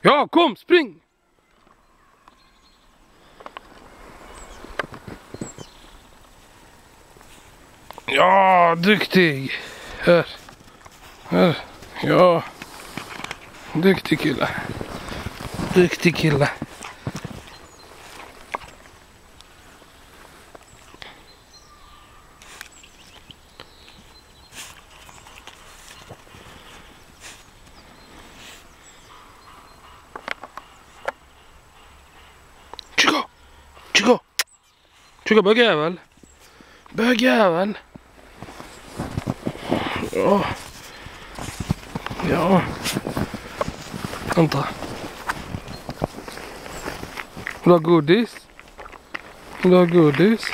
Ja, kom, spring! Ja, duktig. Här. Ja. Duktig kille. Duktig kille. Chico! Chico! Chico, bögjävel! Bögjävel! Ja. Ja. Vänta. Vill du ha godis? Vill du ha godis?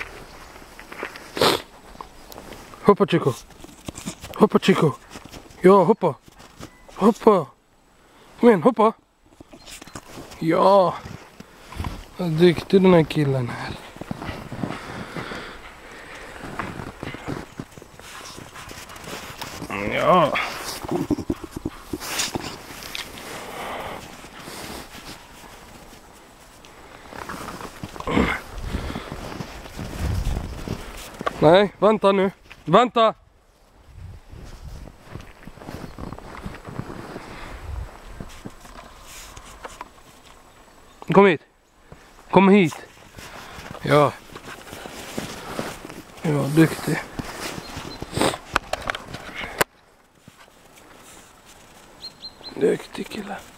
Hoppa, Chico. Hoppa, Chico. Ja, hoppa. Hoppa. Kom igen, hoppa. Ja. Vad duktig den här killen här. Ja. Nej, vänta nu. Vänta! Kom hit. Kom hit. Ja. Ja, duktig. Duktig kille.